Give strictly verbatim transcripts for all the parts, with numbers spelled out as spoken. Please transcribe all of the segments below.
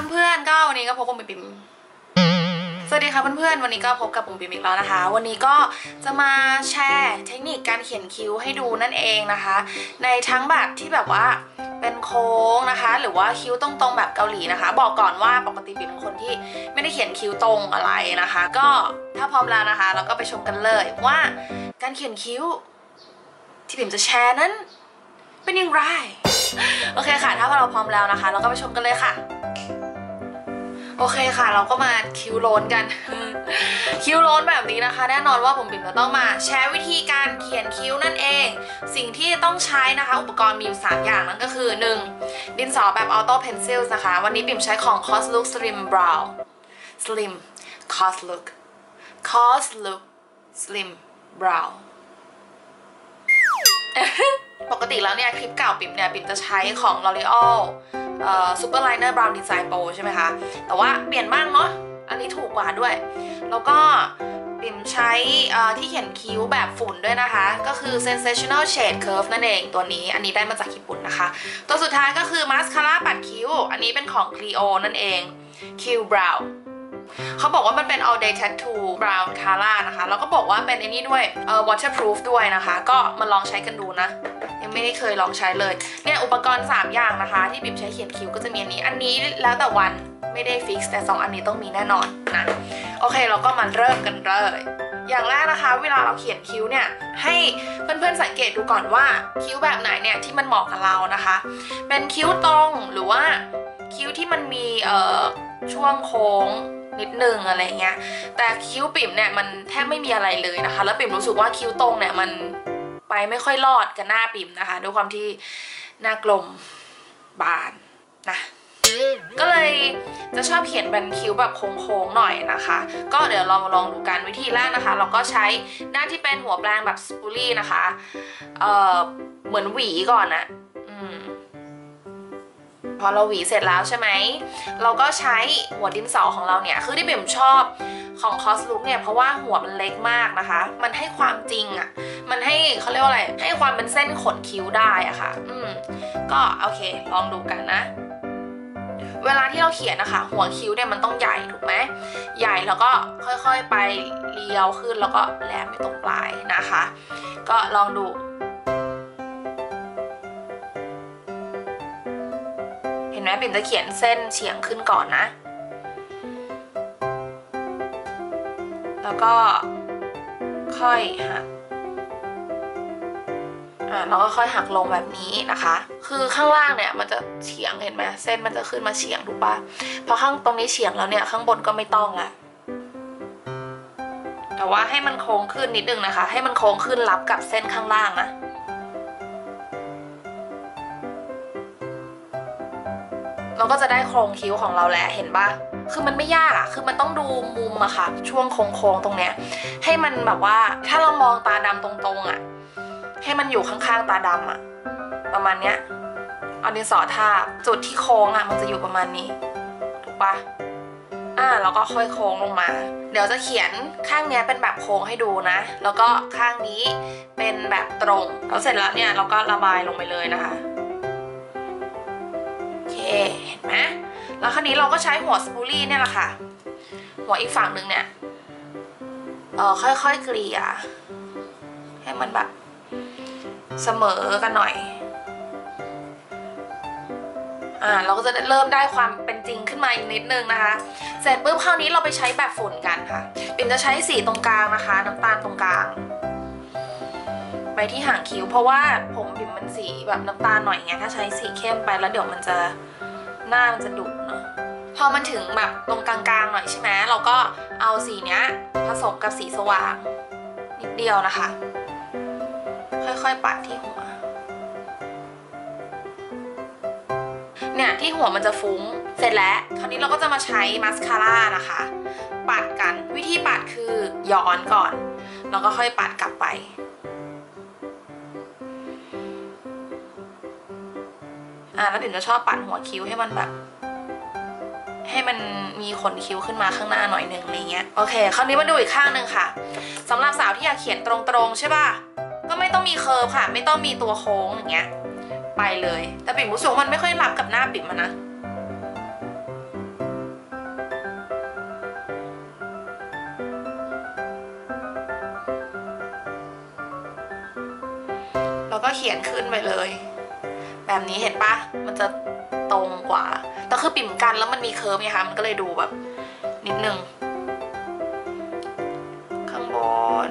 เพื่อนๆก็วันนี้ก็พบกับปิ่มสวัสดีค่ะเพื่อนๆวันนี้ก็พบกับปิ่มปิ่มอีกแล้วนะคะวันนี้ก็จะมาแชร์เทคนิคการเขียนคิ้วให้ดูนั่นเองนะคะในทั้งแบบที่แบบว่าเป็นโค้งนะคะหรือว่าคิ้วตรงๆแบบเกาหลีนะคะบอกก่อนว่าปกติปิ่มเป็นคนที่ไม่ได้เขียนคิ้วตรงอะไรนะคะก็ถ้าพร้อมแล้วนะคะเราก็ไปชมกันเลยว่าการเขียนคิ้วที่ปิ่มจะแชร์นั้นเป็นอย่างไรโอเคค่ะถ้าเราพร้อมแล้วนะคะเราก็ไปชมกันเลยค่ะโอเคค่ะเราก็มาคิ้วโล้นกัน คิ้วโล้นแบบนี้นะคะแน่นอนว่าผมปิ่มจะต้องมาแชร์วิธีการเขียนคิ้วนั่นเองสิ่งที่ต้องใช้นะคะอุปกรณ์มีอยู่สามอย่างนั่นก็คือหนึ่งดินสอแบบ Auto Pencil นะคะวันนี้ปิ่มใช้ของ Coslook Slim Brow Slim Coslook Coslook Slim Brow ปกติแล้วเนี่ยคลิปเก่าปิ่มเนี่ยปิ่มจะใช้ของ L'Oreal เอ่อ Super Liner Brow Design Pro ใช่ไหมคะแต่ว่าเปลี่ยนบ้างเนาะอันนี้ถูกกว่าด้วยแล้วก็ปิ่มใช้ที่เขียนคิ้วแบบฝุ่นด้วยนะคะก็คือ Sensational Shade Curve นั่นเองตัวนี้อันนี้ได้มาจากญี่ปุ่นนะคะตัวสุดท้ายก็คือมาสคาร่าปัดคิ้วอันนี้เป็นของ Clio นั่นเอง Q Brow เขาบอกว่ามันเป็น all day tattoo brown color นะคะแล้วก็บอกว่าเป็นไอ้นี่ด้วยเอ่อ waterproof ด้วยนะคะก็มาลองใช้กันดูนะยังไม่ได้เคยลองใช้เลยเนี่ยอุปกรณ์สามอย่างนะคะที่ปิ่มใช้เขียนคิ้วก็จะมีอันนี้อันนี้แล้วแต่วันไม่ได้ฟิกซ์แต่สองอันนี้ต้องมีแน่นอนนะโอเคเราก็มาเริ่มกันเลยอย่างแรกนะคะเวลาเราเขียนคิ้วเนี่ยให้เพื่อนๆสังเกตดูก่อนว่าคิ้วแบบไหนเนี่ยที่มันเหมาะกับเรานะคะเป็นคิ้วตรงหรือว่าคิ้วที่มันมีเอ่อช่วงโค้งนิดนึงอะไรเงี้ยแต่คิ้วปิ่มเนี่ยมันแทบไม่มีอะไรเลยนะคะแล้วปิ่มรู้สึกว่าคิ้วตรงเนี่ยมันไปไม่ค่อยรอดกับหน้าปิ่มนะคะด้วยความที่หน้ากลมบานนะก็เลยจะชอบเขียนเป็นคิ้วแบบโค้งๆหน่อยนะคะก็เดี๋ยวเรามาลองดูกันวิธีแรกนะคะเราก็ใช้หน้าที่เป็นหัวแปรงแบบสปูลี่นะคะเอ่อเหมือนหวีก่อนนะอืมพอเราหวีเสร็จแล้วใช่ไหมเราก็ใช้หัวดินสอของเราเนี่ยคือที่ปิ่มชอบของ Coslook เนี่ยเพราะว่าหัวมันเล็กมากนะคะมันให้ความจริงอ่ะมันให้เขาเรียกว่าอะไรให้ความเป็นเส้นขนคิ้วได้อะค่ะอืมก็โอเคลองดูกันนะเวลาที่เราเขียนนะคะหัวคิ้วเนี่ยมันต้องใหญ่ถูกไหมใหญ่แล้วก็ค่อยๆไปเรียวขึ้นแล้วก็แหลมไปตรงปลายนะคะก็ลองดูเห็นไหมปิ่มจะเขียนเส้นเฉียงขึ้นก่อนนะแล้วก็ค่อยหักอ่าเราก็ค่อยหักลงแบบนี้นะคะคือข้างล่างเนี่ยมันจะเฉียงเห็นไหมเส้นมันจะขึ้นมาเฉียงถูกปะพอข้างตรงนี้เฉียงแล้วเนี่ยข้างบนก็ไม่ต้องละแต่ว่าให้มันโค้งขึ้นนิดนึงนะคะให้มันโค้งขึ้นรับกับเส้นข้างล่างนะเราก็จะได้โครงคิ้วของเราแล้วเห็นปะคือมันไม่ยากอะคือมันต้องดูมุมอะค่ะช่วงโค้งๆตรงเนี้ยให้มันแบบว่าถ้าเรามองตาดำตรงๆอะให้มันอยู่ข้างๆตาดำอะประมาณเนี้ยเอาดินสอทาบจุดที่โค้งอะมันจะอยู่ประมาณนี้ถูกปะอ่าแล้วก็ค่อยโค้งลงมาเดี๋ยวจะเขียนข้างเนี้ยเป็นแบบโค้งให้ดูนะแล้วก็ข้างนี้เป็นแบบตรงแล้วเสร็จแล้วเนี่ยเราก็ระบายลงไปเลยนะคะโอเคเห็นไหมแล้วคราวนี้เราก็ใช้หัวสปูลี่เนี่ยแหละค่ะหัวอีกฝั่งหนึ่งเนี่ยเออค่อยๆเกลี่ยให้มันแบบเสมอกันหน่อยอ่าเราก็จะเริ่มได้ความเป็นจริงขึ้นมาอีกนิดนึงนะคะเสร็จปุ๊บคราวนี้เราไปใช้แบบฝุ่นกันค่ะปิ่มจะใช้สีตรงกลางนะคะน้ำตาลตรงกลางไปที่หางคิ้วเพราะว่าผมปิ่มมันสีแบบน้ำตาลหน่อยไงถ้าใช้สีเข้มไปแล้วเดี๋ยวมันจะหน้ามันจะดุเนาะพอมันถึงแบบตรงกลางๆหน่อยใช่ไหมเราก็เอาสีเนี้ยผสมกับสีสว่างนิดเดียวนะคะค่อยๆปัดที่หัวเนี่ยที่หัวมันจะฟุ้งเสร็จแล้วคราวนี้เราก็จะมาใช้มาสคาร่านะคะปัดกันวิธีปัดคือย้อนก่อนแล้วก็ค่อยปัดกลับไปอ่าแล้วปิ่มจะชอบปัดหัวคิ้วให้มันแบบให้มันมีขนคิ้วขึ้นมาข้างหน้าหน่อยหนึ่งอะไรเงี้ยโอเคคราวนี้มาดูอีกข้างหนึ่งค่ะสำหรับสาวที่อยากเขียนตรงๆใช่ป่ะก็ไม่ต้องมีเคิร์ฟค่ะไม่ต้องมีตัวโค้งอย่างเงี้ยไปเลยแต่ปิ่มรู้สึกว่ามันไม่ค่อยรับกับหน้าปิ่มนะแล้วก็เขียนขึ้นไปเลยแบบนี้เห็นปะมันจะตรงกว่าแต่คือปิ่มกันแล้วมันมีเคิร์ฟไงคะมันก็เลยดูแบบนิดนึงข้างบน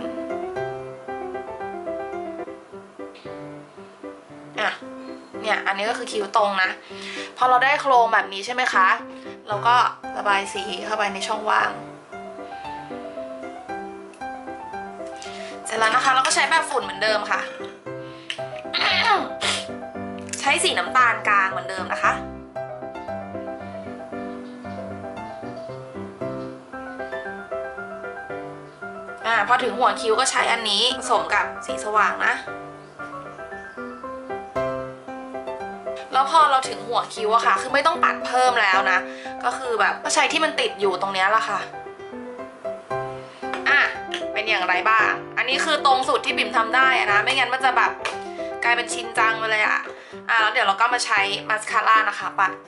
อ่ะเนี่ยอันนี้ก็คือคิ้วตรงนะพอเราได้โครงแบบนี้ใช่ไหมคะเราก็ระบายสีเข้าไปในช่องว่างเสร็จแล้วนะคะเราก็ใช้แบบฝุ่นเหมือนเดิมค่ะ ใช้สีน้ำตาลกลางเหมือนเดิมนะคะอ่าพอถึงหัวคิ้วก็ใช้อันนี้ผสมกับสีสว่างนะแล้วพอเราถึงหัวคิ้วอะค่ะคือไม่ต้องปัดเพิ่มแล้วนะก็คือแบบก็ใช้ที่มันติดอยู่ตรงนี้แหละค่ะอ่ะเป็นอย่างไรบ้างอันนี้คือตรงสุดที่ปิ่มทำได้อะนะไม่งั้นมันจะแบบกลายเป็นชินจังไปเลยอะอ่ะแล้วเดี๋ยวเราก็มาใช้มาสคาร่านะคะปัด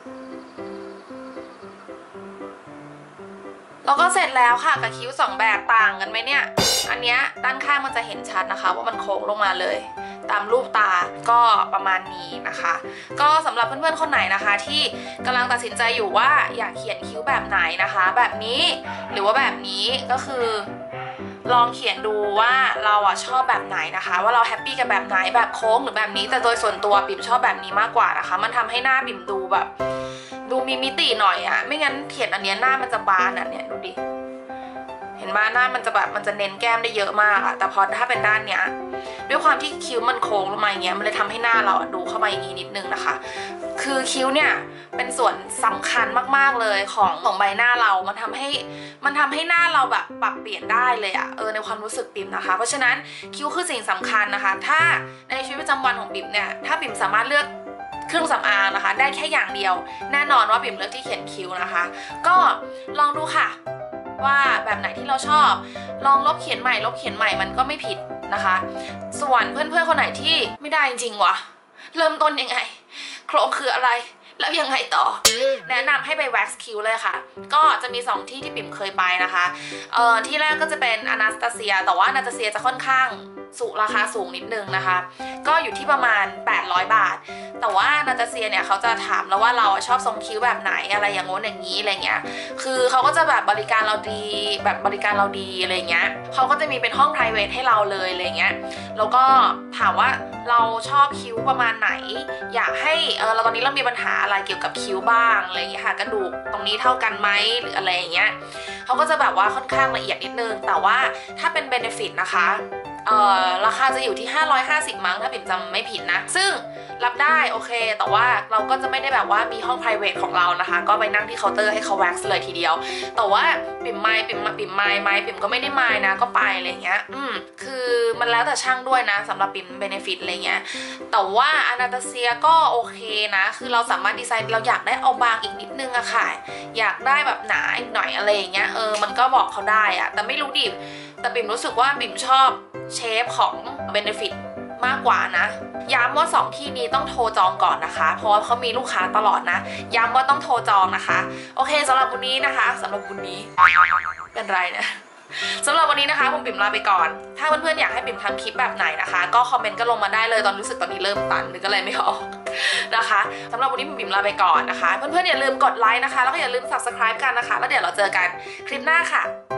แล้วก็เสร็จแล้วค่ะกับคิ้วสองแบบต่างกันไหมเนี่ยอันเนี้ยด้านข้างมันจะเห็นชัดนะคะว่ามันโค้งลงมาเลยตามรูปตาก็ประมาณนี้นะคะก็สำหรับเพื่อนๆคนไหนนะคะที่กำลังตัดสินใจอยู่ว่าอยากเขียนคิ้วแบบไหนนะคะแบบนี้หรือว่าแบบนี้ก็คือลองเขียนดูว่าเราอะชอบแบบไหนนะคะว่าเราแฮปปี้กับแบบไหนแบบโค้งหรือแบบนี้แต่โดยส่วนตัวปิ่มชอบแบบนี้มากกว่านะคะมันทำให้หน้าปิ่มดูแบบดูมีมิติหน่อยอะไม่งั้นเขียนอันนี้หน้ามันจะบานอ่ะเนี่ยดูดิเห็นไหมหน้ามันจะแบบมันจะเน้นแก้มได้เยอะมากอะแต่พอถ้าเป็นด้านเนี้ยด้วยความที่คิ้วมันโค้งลงมาอย่างเงี้ยมันเลยทำให้หน้าเราดูเข้ามาอย่างนี้นิดนึงนะคะคือคิ้วเนี่ยเป็นส่วนสำคัญมากๆเลยของของใบหน้าเรามันทำให้มันทำให้หน้าเราแบบปรับเปลี่ยนได้เลยอะเออในความรู้สึกปิ่มนะคะเพราะฉะนั้นคิ้วคือสิ่งสำคัญนะคะถ้าในชีวิตประจำวันของปิ่มเนี่ยถ้าปิ่มสามารถเลือกเครื่องสำอางนะคะได้แค่อย่างเดียวแน่นอนว่าปิ่มเลือกที่เขียนคิ้วนะคะก็ลองดูค่ะว่าแบบไหนที่เราชอบลองลบเขียนใหม่ลบเขียนใหม่มันก็ไม่ผิดนะคะส่วนเพื่อนๆคนไหนที่ไม่ได้จริงๆวะเริ่มต้นยังไงโครงคืออะไรแล้วยังไงต่อแนะนำให้ไปแว็กซ์คิ้วเลยค่ะก็จะมีสองที่ที่ปิ่มเคยไปนะคะเอ่อที่แรกก็จะเป็นอนาสตาเซียแต่ว่าอนาสตาเซียจะค่อนข้างสูงราคาสูงนิดนึงนะคะก็อยู่ที่ประมาณแปดร้อยบาทแต่ว่าอนาสตาเซียเนี่ยเขาจะถามแล้วว่าเราชอบทรงคิ้วแบบไหนอะไรอย่างงู้นอย่างนี้อะไรเงี้ยคือเขาก็จะแบบบริการเราดีแบบบริการเราดีอะไรเงี้ยเขาก็จะมีเป็นห้อง ไพรเวท ให้เราเลยอะไรเงี้ยแล้วก็ถามว่าเราชอบคิ้วประมาณไหนอยากให้เออเราตอนนี้เรามีปัญหาอะไรเกี่ยวกับคิ้วบ้างอะไรเงี้ยค่ะกระดูกตรงนี้เท่ากันไหมหรืออะไรอย่างเงี้ยเขาก็จะแบบว่าค่อนข้างละเอียดนิดนึงแต่ว่าถ้าเป็น เบเนฟิต นะคะเอ่อราคาจะอยู่ที่ห้าร้อยห้าสิบมั้งถ้าปิ่มจำไม่ผิดนะซึ่งรับได้โอเคแต่ว่าเราก็จะไม่ได้แบบว่ามีห้อง ไพรเวท ของเรานะคะก็ไปนั่งที่เคาน์เตอร์ให้เขาแว็กซ์เลยทีเดียวแต่ว่าปิ่มไม้ปิ่มมาปิ่มไม้ไม้ปิ่มก็ไม่ได้ไม้นะก็ไปอะไรเงี้ยอืมคือมันแล้วแต่ช่างด้วยนะสำหรับปิ่ม เบเนฟิต อะไรเงี้ยแต่ว่าอนาตาเซียก็โอเคนะคือเราสามารถดีไซน์เราอยากได้เอาบางอีกนิดนึงอะค่ะอยากได้แบบหนาอีกหน่อยอะไรอย่างเงี้ยเออมันก็บอกเขาได้อะแต่ไม่รู้ดิแต่ปิ่มรู้สึกว่าปิ่มชอบเชฟของ เบเนฟิต มากกว่านะย้ำว่าสองที่นี้ต้องโทรจองก่อนนะคะเพราะว่าเขามีลูกค้าตลอดนะย้ำว่าต้องโทรจองนะคะโอเคสำหรับวันนี้นะคะสำหรับวันนี้เป็นไรเนี่ยสำหรับวันนี้นะคะผมปิ่มลาไปก่อนถ้าเพื่อนๆอยากให้ปิ่มทำคลิปแบบไหนนะคะก็คอมเมนต์ก็ลงมาได้เลยตอนรู้สึกตอนนี้เริ่มตันหรือก็เลยไม่ออกนะคะสำหรับวันนี้ผมปิ่มลาไปก่อนนะคะเพื่อนๆอย่าลืมกดไลค์นะคะแล้วก็อย่าลืม ซับสไครบ์ กันนะคะแล้วเดี๋ยวเราเจอกันคลิปหน้าค่ะ